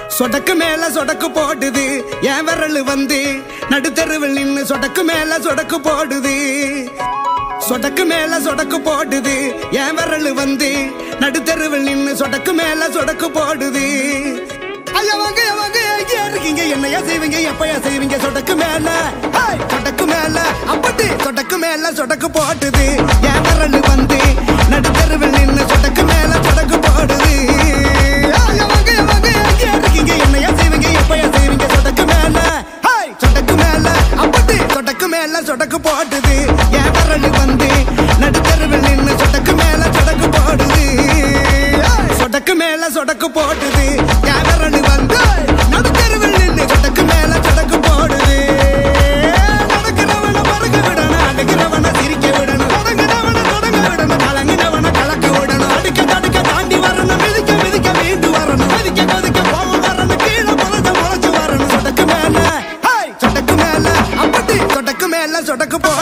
சொடக்கு மேல சொடக்கு போடுது என் விரல் வந்து நடுத்தருவில் நின்னு சொடக்கு மேல சொடக்கு போடுது. சொடக்கு மேல சொடக்கு போடுது என் விரல் வந்து நடுத்தருவில் நின்னு சொடக்கு மேல சொடக்கு போடுது. ஐயா வாங்க எங்க இருக்கீங்க, என்னையா செய்வீங்க, எப்பயா செய்வீங்க? சொடக்கு மேல சொடக்கு மேல அப்படி சொடக்கு மேல சொடக்கு போடுது என் விரல் வந்து நடுத்தருவில் நின்னு சொடக்கு மேல சொடக்கு போடுது. ஐயா வாங்க எங்க இருக்கீங்க, என்னையா செய்வீங்க, எப்பயா செய்வீங்க? சொடக்கு மேல சொடக்கு மேல அப்படி சொடக்கு மேல சொடக்கு போடுது என் விரல் வந்து நடுத்தருவில் நின்னு சொடக்கு மேல சொடக்கு போடுது. சொடக்கு மேல சொடக்கு போடுது என் விரல் வந்து நடுத்தருவில் நின்னு சொடக்கு மேல சொடக்கு போடுது. நடக்கிறவன மறக்க விடணும், அடக்கிறவன சிரிக்க விடணும், தொடங்குறவன தொடங்க விடணும், கலங்கினவன கலக்க விடணும், அடுக்க தடுக்க தாண்டி வரணும், மிதிக்க மிதிக்க மீண்டு வரணும், மதிக்க கொதிக்க போக வரணும், கீழே முளைச்சு வரணும். சொடக்கு மேல சொடக்கு மேல அப்படி சொடக்கு மேல சொடக்கு போ